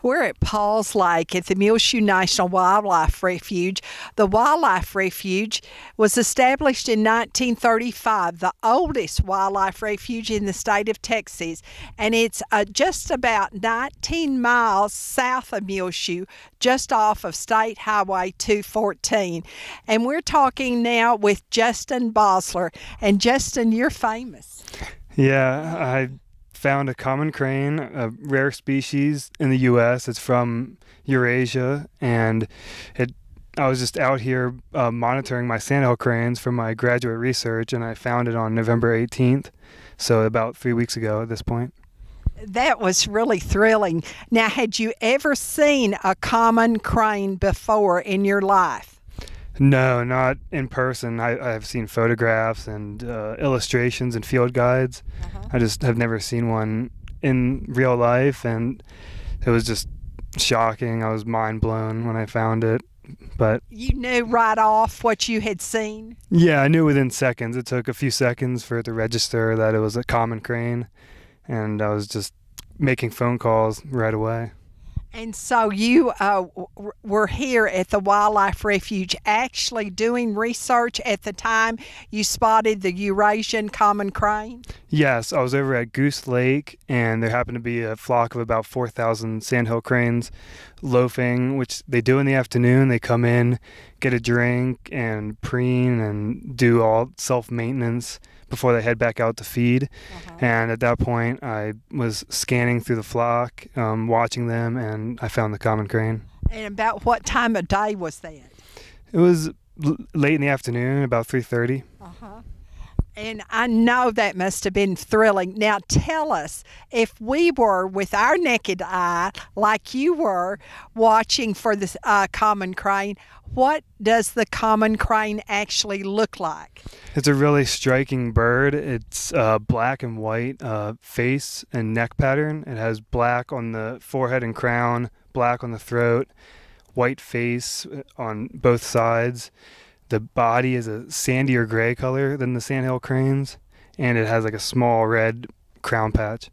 We're at Paul's Lake at the Muleshoe National Wildlife Refuge. The Wildlife Refuge was established in 1935, the oldest wildlife refuge in the state of Texas, and it's just about 19 miles south of Muleshoe, just off of State Highway 214. And we're talking now with Justin Bosler. And Justin, you're famous. Yeah, I found a common crane, a rare species in the U.S. It's from Eurasia, and I was just out here monitoring my sandhill cranes for my graduate research, and I found it on November 18th, so about 3 weeks ago at this point. That was really thrilling. Now, had you ever seen a common crane before in your life? No, not in person. I've seen photographs and illustrations and field guides. I just have never seen one in real life, and it was just shocking. I was mind blown when I found it. But you knew right off what you had seen? Yeah, I knew within seconds. It took a few seconds for it to register that it was a common crane, and I was just making phone calls right away. And so you were here at the Wildlife Refuge actually doing research at the time you spotted the Eurasian Common Crane? Yes, I was over at Goose Lake, and there happened to be a flock of about 4,000 sandhill cranes loafing, which they do in the afternoon. They come in, get a drink, and preen and do all self-maintenance before they head back out to feed. And at that point, I was scanning through the flock, watching them, and I found the common crane. And about what time of day was that? It was late in the afternoon, about 3:30. And I know that must have been thrilling. Now tell us, if we were with our naked eye, like you were, watching for this common crane, what does the common crane actually look like? It's a really striking bird. It's black and white face and neck pattern. It has black on the forehead and crown, black on the throat, white face on both sides. The body is a sandier gray color than the sandhill cranes, and it has like a small red crown patch.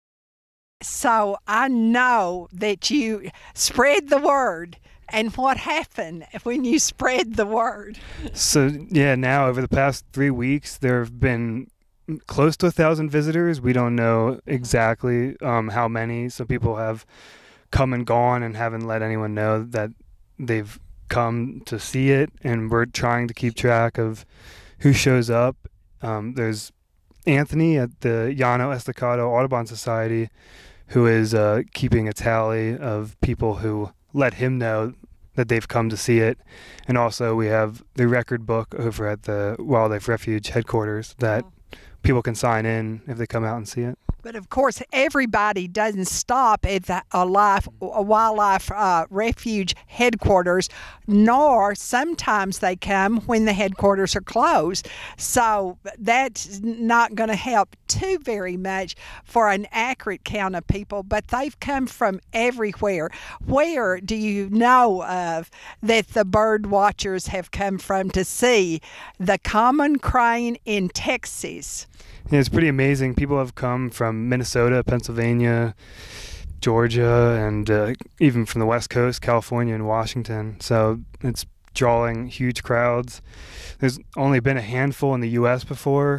So I know that you spread the word. And what happened when you spread the word? So yeah, now over the past 3 weeks, there have been close to 1,000 visitors. We don't know exactly how many. Some people have come and gone and haven't let anyone know that they've come to see it, and we're trying to keep track of who shows up. There's Anthony at the Llano Estacado Audubon Society, who is keeping a tally of people who let him know that they've come to see it. And also we have the record book over at the Wildlife Refuge headquarters that people can sign in if they come out and see it. But of course, everybody doesn't stop at the Wildlife Refuge headquarters, nor sometimes they come when the headquarters are closed. So that's not going to help too very much for an accurate count of people, but they've come from everywhere. Where do you know of that the bird watchers have come from to see the common crane in Texas? Yeah, it's pretty amazing. People have come from Minnesota, Pennsylvania, Georgia, and even from the West Coast, California and Washington. So it's drawing huge crowds. There's only been a handful in the U.S. before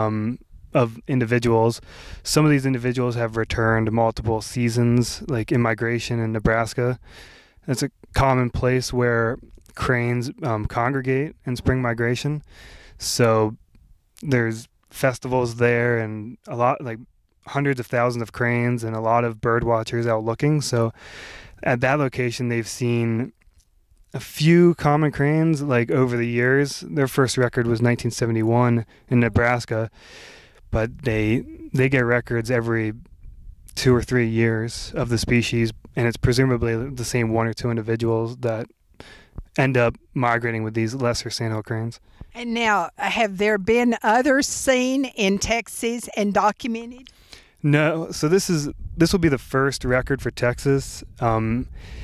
of individuals. Some of these individuals have returned multiple seasons, like in migration in Nebraska. It's a common place where cranes congregate in spring migration. So there's festivals there, and a lot, like hundreds of thousands of cranes and a lot of bird watchers out looking. So at that location, they've seen a few common cranes like over the years. Their first record was 1971 in Nebraska, but they get records every 2 or 3 years of the species, and it's presumably the same 1 or 2 individuals that end up migrating with these lesser sandhill cranes. And now, have there been others seen in Texas and documented? No. So this will be the first record for Texas.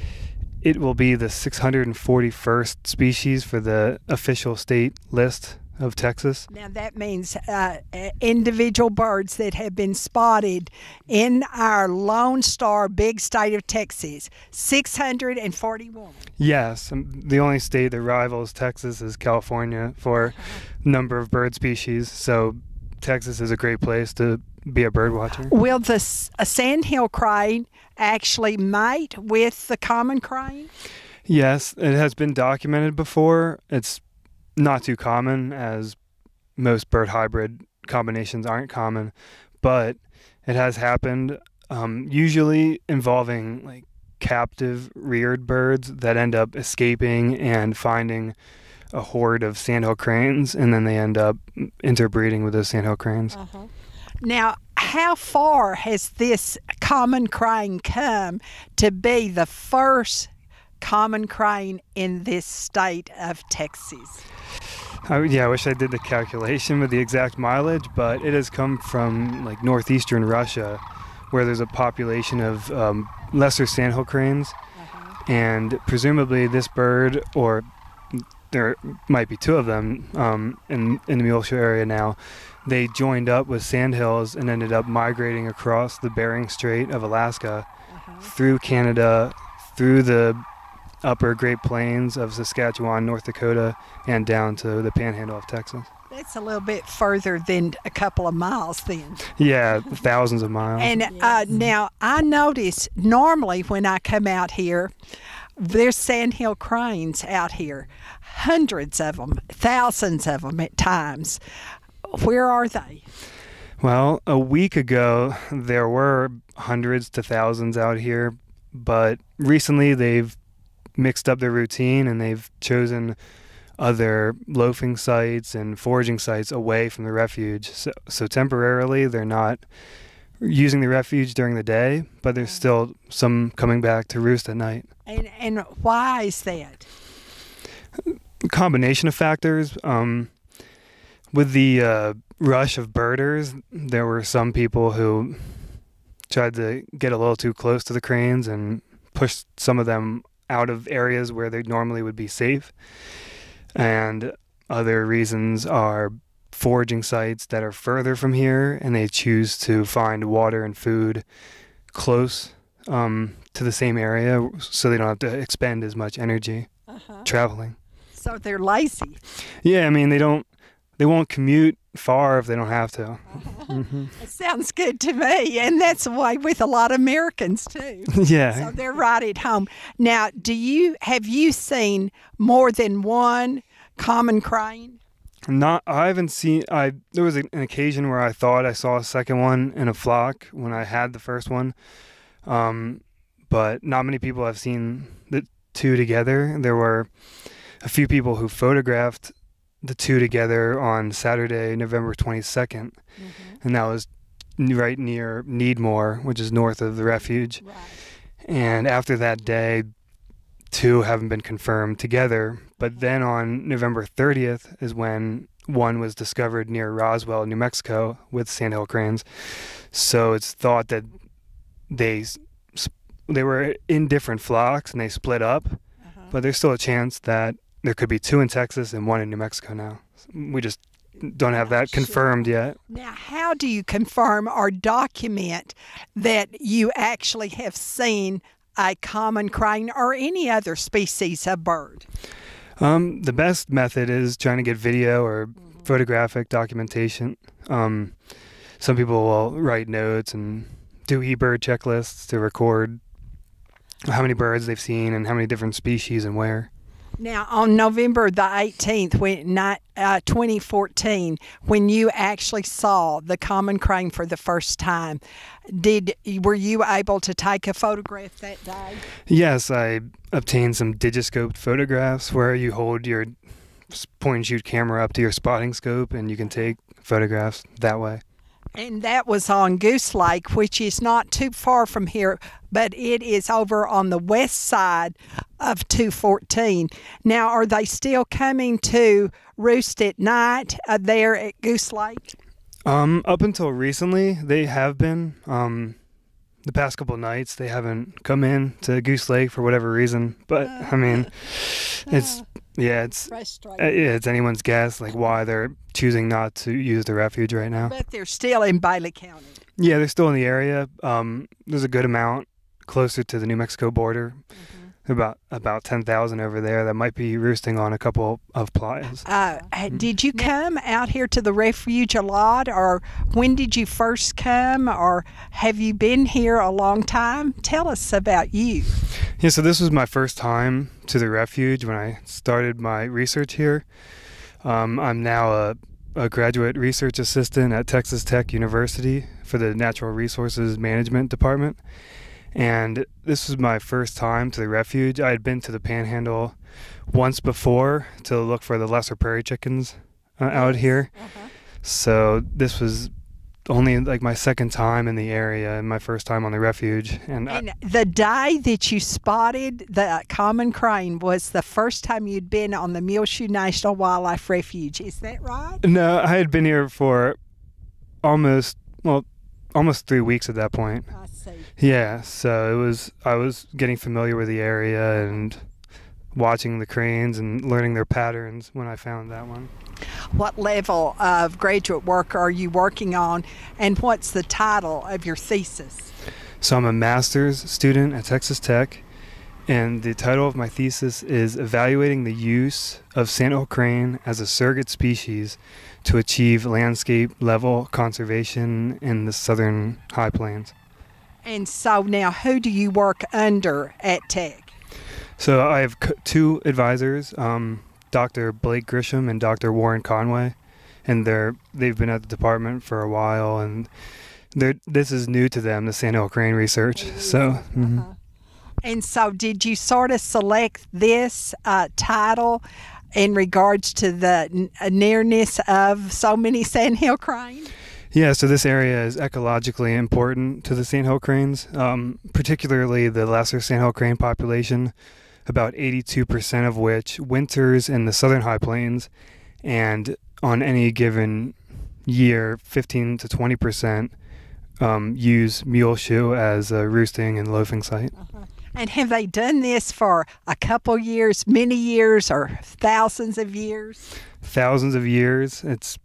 It will be the 641st species for the official state list of Texas. Now that means individual birds that have been spotted in our Lone Star big state of Texas, 641. Yes, the only state that rivals Texas is California for number of bird species. So Texas is a great place to be a bird watcher. Will the sandhill crane actually mate with the common crane? Yes, it has been documented before. It's not too common, as most bird hybrid combinations aren't common, but it has happened, usually involving like captive reared birds that end up escaping and finding a horde of sandhill cranes, and then they end up interbreeding with those sandhill cranes. Now, how far has this common crane come to be the first common crane in this state of Texas? I wish I did the calculation with the exact mileage, but it has come from like northeastern Russia, where there's a population of lesser sandhill cranes, and presumably this bird, or there might be two of them in the Muleshoe area now, they joined up with sandhills and ended up migrating across the Bering Strait of Alaska, through Canada, through the upper Great Plains of Saskatchewan, North Dakota, and down to the panhandle of Texas. That's a little bit further than a couple of miles then. Yeah, thousands of miles. And now I notice normally when I come out here, there's sandhill cranes out here, hundreds of them, thousands of them at times. Where are they? Well, a week ago, there were hundreds to thousands out here, but recently they've mixed up their routine and they've chosen other loafing sites and foraging sites away from the refuge. So temporarily they're not using the refuge during the day, but there's still some coming back to roost at night. And why is that? A combination of factors. With the rush of birders, there were some people who tried to get a little too close to the cranes and push some of them out of areas where they normally would be safe. And other reasons are foraging sites that are further from here, and they choose to find water and food close to the same area, so they don't have to expend as much energy traveling. So they're lazy. Yeah, I mean, they won't commute far if they don't have to. It sounds good to me, and that's the way with a lot of Americans too. Yeah. So they're right at home. Now, have you seen more than one common crane? I haven't seen. There was an occasion where I thought I saw a second one in a flock when I had the first one, but not many people have seen the two together. There were a few people who photographed the two together on Saturday, November 22nd, and that was right near Needmore, which is north of the refuge. Right. And after that day, two haven't been confirmed together. But then on November 30th is when one was discovered near Roswell, New Mexico, with sandhill cranes. So it's thought that they were in different flocks and they split up, but there's still a chance that there could be two in Texas and one in New Mexico now. We just don't have that confirmed yet. Now, how do you confirm or document that you actually have seen a common crane or any other species of bird? The best method is trying to get video or photographic documentation. Some people will write notes and do eBird checklists to record how many birds they've seen and how many different species and where. Now, on November the 18th, 2014, when you actually saw the common crane for the first time, were you able to take a photograph that day? Yes, I obtained some digiscoped photographs where you hold your point and shoot camera up to your spotting scope and you can take photographs that way. And that was on Goose Lake, which is not too far from here, but it is over on the west side of 214. Now, are they still coming to roost at night there at Goose Lake? Up until recently, they have been. The past couple of nights, they haven't come in to Goose Lake for whatever reason. But, I mean, it's Yeah, it's frustrating. it's anyone's guess like why they're choosing not to use the refuge right now. But they're still in Bailey County. Yeah, they're still in the area. There's a good amount closer to the New Mexico border. About 10,000 over there that might be roosting on a couple of plazas. Did you come out here to the refuge a lot, or when did you first come, or have you been here a long time? Tell us about you. Yeah, so this was my first time to the refuge when I started my research here. I'm now a graduate research assistant at Texas Tech University for the Natural Resources Management Department. And this was my first time to the refuge. I had been to the Panhandle once before to look for the lesser prairie chickens out here. So this was only like my second time in the area and my first time on the refuge. And the day that you spotted the common crane was the first time you'd been on the Muleshoe National Wildlife Refuge. Is that right? No, I had been here for almost 3 weeks at that point. I see. Yeah, so I was getting familiar with the area and watching the cranes and learning their patterns when I found that one. What level of graduate work are you working on, and what's the title of your thesis? So I'm a master's student at Texas Tech, and the title of my thesis is Evaluating the Use of Sandhill Crane as a Surrogate Species to Achieve Landscape Level Conservation in the Southern High Plains. And so now, who do you work under at Tech? So I have two advisors, Dr. Blake Grisham and Dr. Warren Conway, and they've been at the department for a while, and this is new to them, the Sandhill Crane research. So. And so, did you sort of select this title in regards to the nearness of so many sandhill cranes? Yeah, so this area is ecologically important to the sandhill cranes, particularly the lesser sandhill crane population, about 82% of which winters in the southern high plains, and on any given year, 15 to 20% use Muleshoe as a roosting and loafing site. And have they done this for a couple years, many years, or thousands of years? Thousands of years. It's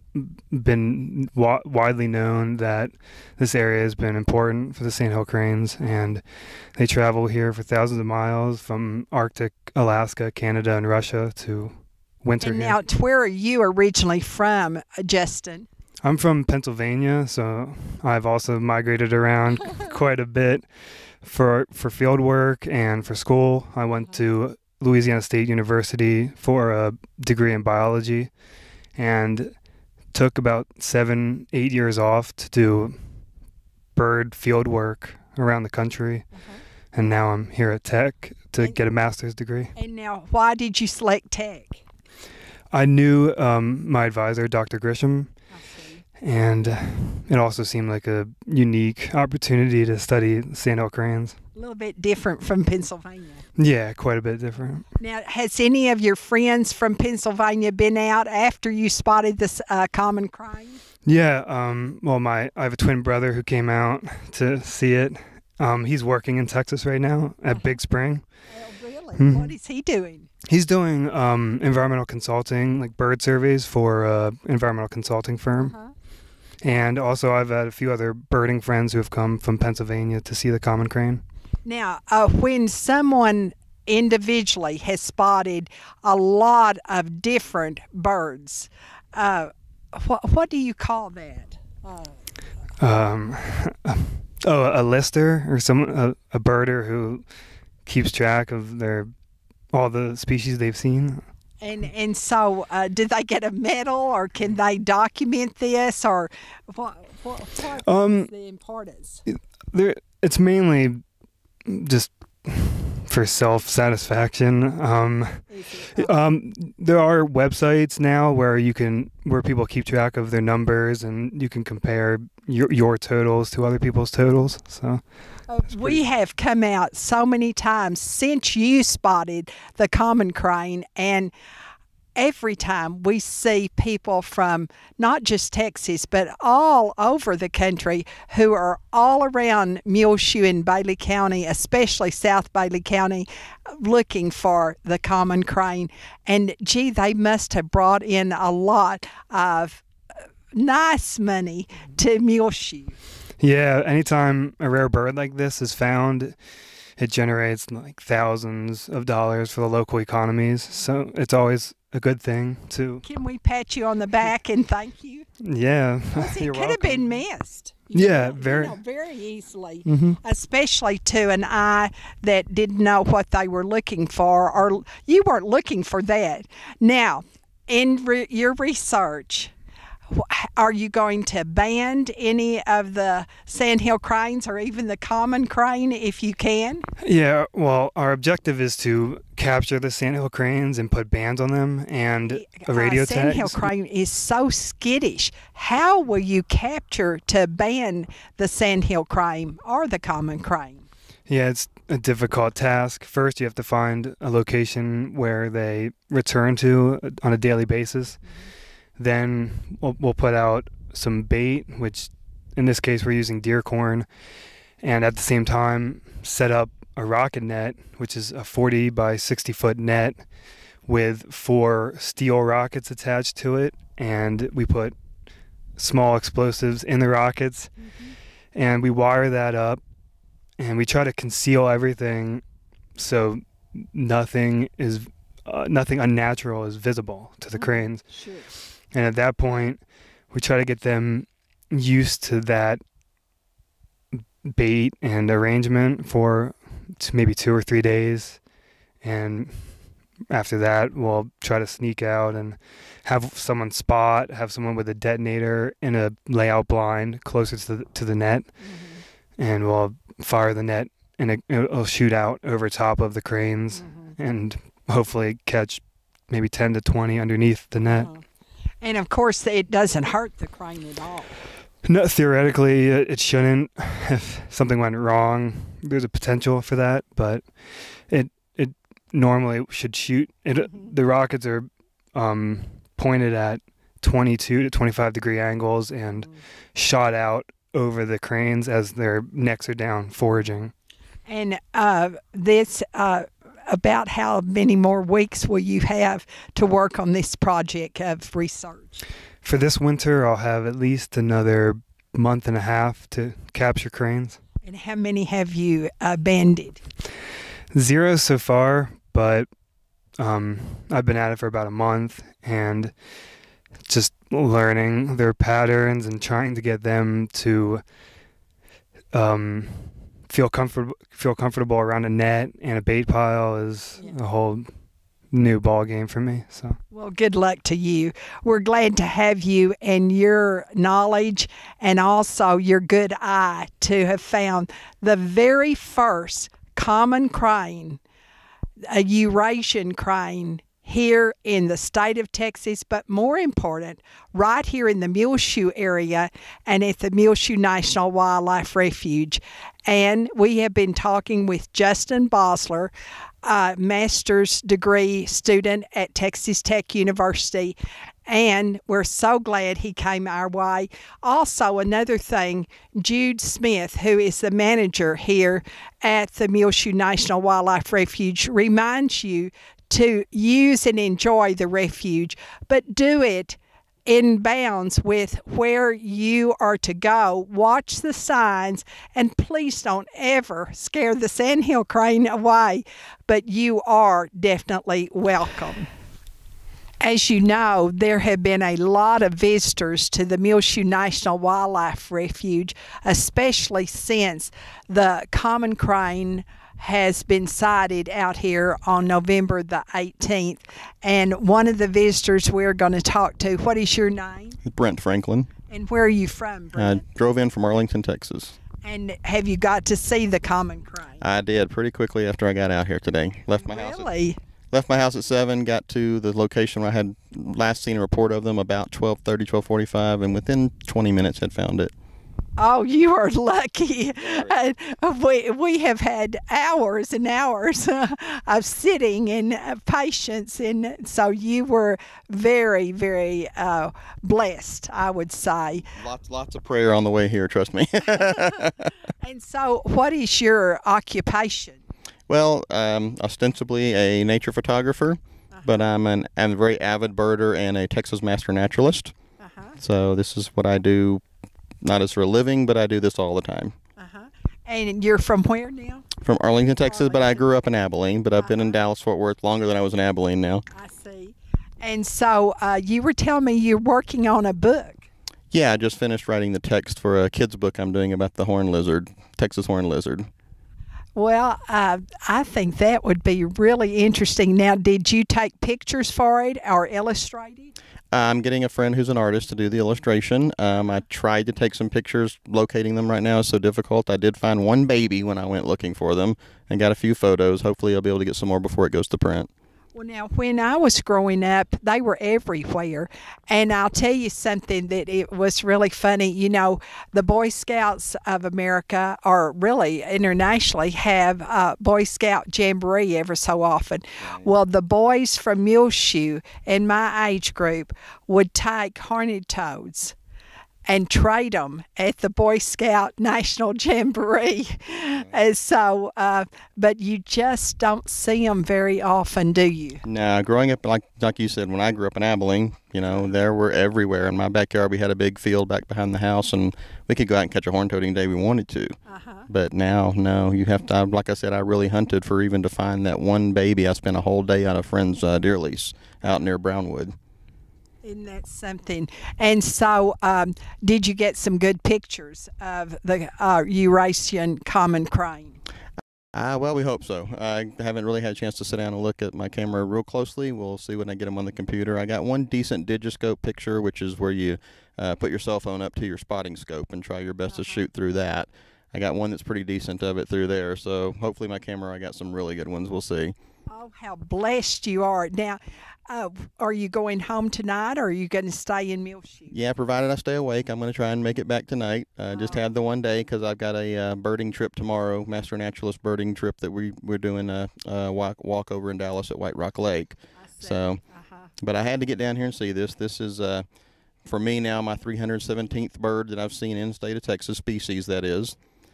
been widely known that this area has been important for the sandhill cranes, and they travel here for thousands of miles from Arctic, Alaska, Canada, and Russia to winter here. Now, where are you originally from, Justin? I'm from Pennsylvania, so I've also migrated around quite a bit for field work and for school. I went to Louisiana State University for a degree in biology, and took about 7-8 years off to do bird field work around the country. And now I'm here at Tech to get a master's degree. And now, why did you select Tech? I knew my advisor, Dr. Grisham, and it also seemed like a unique opportunity to study sandhill cranes. A little bit different from Pennsylvania. Yeah, quite a bit different. Now, has any of your friends from Pennsylvania been out after you spotted this common crane? Yeah, I have a twin brother who came out to see it. He's working in Texas right now at Big Spring. Oh, really? What is he doing? He's doing environmental consulting, like bird surveys for an environmental consulting firm. And also I've had a few other birding friends who have come from Pennsylvania to see the common crane. Now, when someone individually has spotted a lot of different birds, what do you call that? A lister, or a birder who keeps track of all the species they've seen. And so, did they get a medal, or can they document this, or what is the importance? It's mainly just for self-satisfaction. There are websites now where people keep track of their numbers, and you can compare your totals to other people's totals. So we have come out so many times since you spotted the common crane, and every time we see people from not just Texas, but all over the country who are all around Muleshoe and Bailey County, especially South Bailey County, looking for the common crane. And gee, they must have brought in a lot of nice money to Muleshoe. Yeah, anytime a rare bird like this is found, it generates like thousands of dollars for the local economies. So it's always a good thing to. Can we pat you on the back and thank you? Yeah, It could have been missed. Very easily, especially to an eye that didn't know what they were looking for, or you weren't looking for that. Now, in your research, are you going to ban any of the sandhill cranes or even the common crane if you can? Yeah, well, our objective is to capture the sandhill cranes and put bands on them and a radio tag. Sandhill crane is so skittish. How will you capture to ban the sandhill crane or the common crane? Yeah, it's a difficult task. First, you have to find a location where they return to on a daily basis. Then we'll put out some bait, which in this case we're using deer corn, and at the same time set up a rocket net, which is a 40 by 60 foot net with 4 steel rockets attached to it, and we put small explosives in the rockets, and we wire that up, and we try to conceal everything so nothing unnatural is visible to the cranes. Sure. And at that point, we try to get them used to that bait and arrangement for maybe 2 or 3 days. And after that, we'll try to sneak out and have someone with a detonator in a layout blind closer to the net. And we'll fire the net, and it'll shoot out over top of the cranes and hopefully catch maybe 10 to 20 underneath the net. And of course, it doesn't hurt the crane at all. No, theoretically, it shouldn't. If something went wrong, there's a potential for that, but it normally should shoot. The rockets are pointed at 22 to 25 degree angles and shot out over the cranes as their necks are down foraging. And about how many more weeks will you have to work on this project of research? For this winter, I'll have at least another month and a half to capture cranes. And how many have you banded? 0 so far, but I've been at it for about a month and just learning their patterns and trying to get them to feel comfortable around a net and a bait pile is a whole new ball game for me. So, well, good luck to you. We're glad to have you and your knowledge and also your good eye to have found the very first common crane, a Eurasian crane, here in the state of Texas, but more important, right here in the Muleshoe area and at the Muleshoe National Wildlife Refuge. And we have been talking with Justin Bosler, a master's degree student at Texas Tech University, and we're so glad he came our way. Also, another thing, Jude Smith, who is the manager here at the Muleshoe National Wildlife Refuge, reminds you to use and enjoy the refuge, but do it in bounds with where you are to go. Watch the signs, and please don't ever scare the sandhill crane away, but you are definitely welcome. As you know, there have been a lot of visitors to the Muleshoe National Wildlife Refuge, especially since the common crane has been sighted out here on November the 18th. And one of the visitors we're going to talk to, what is your name? Brent Franklin. And where are you from, Brent? I drove in from Arlington, Texas. And have you got to see the common crane? I did pretty quickly after I got out here today. Left my house at 7, got to the location where I had last seen a report of them about 12:30, 12:45, and within 20 minutes had found it. Oh, you are lucky. We have had hours and hours of sitting and patience, and so you were very, very blessed, I would say. Lots of prayer on the way here, trust me. And so, what is your occupation? Well, ostensibly a nature photographer, but I'm a very avid birder and a Texas master naturalist. So this is what I do. Not as for a living, but I do this all the time. And you're from where now? From Arlington, Texas, but I grew up in Abilene, but I've been in Dallas-Fort Worth longer than I was in Abilene now. I see. And so you were telling me you're working on a book. Yeah, I just finished writing the text for a kid's book I'm doing about the horned lizard, Texas horned lizard. Well, I think that would be really interesting. Now, did you take pictures for it or illustrate it? I'm getting a friend who's an artist to do the illustration. I tried to take some pictures. Locating them right now is so difficult. I did find one baby when I went looking for them and got a few photos. Hopefully I'll be able to get some more before it goes to print. Well, now, when I was growing up, they were everywhere. And I'll tell you something that it was really funny. You know, the Boy Scouts of America, or really internationally, have Boy Scout Jamboree every so often. Right. Well, the boys from Muleshoe in my age group would take horned toads and trade them at the Boy Scout National Jamboree. And so, but you just don't see them very often, do you? No, growing up, like you said, when I grew up in Abilene, you know, there were everywhere. In my backyard, we had a big field back behind the house, and we could go out and catch a horned toad any day we wanted to. But now, no, you have to, like I said, I really hunted for even to find that one baby. I spent a whole day on a friend's deer lease out near Brownwood. Isn't that something? And so, did you get some good pictures of the Eurasian Common Crane? Well, we hope so. I haven't really had a chance to sit down and look at my camera real closely. We'll see when I get them on the computer. I got one decent digiscope picture, which is where you put your cell phone up to your spotting scope and try your best to shoot through that. I got one that's pretty decent of it through there, so hopefully my camera, I got some really good ones. We'll see. Oh, how blessed you are. Now, are you going home tonight, or are you going to stay in Muleshoe? Yeah, provided I stay awake, I'm going to try and make it back tonight. Just had the one day because I've got a birding trip tomorrow, master naturalist birding trip that we're doing a walk over in Dallas at White Rock Lake. So, but I had to get down here and see this. This is, for me now, my 317th bird that I've seen in the state of Texas, species that is.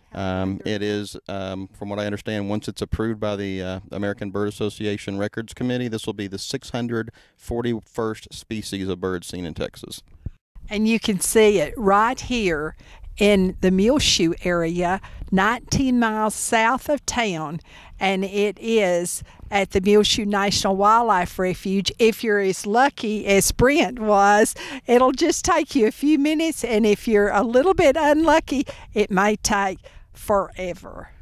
It is, from what I understand, once it's approved by the American Bird Association Records Committee, this will be the 641st species of birds seen in Texas. And you can see it right here in the Muleshoe area, 19 miles south of town, and it is at the Muleshoe National Wildlife Refuge. If you're as lucky as Brent was, it'll just take you a few minutes, and if you're a little bit unlucky, it may take forever.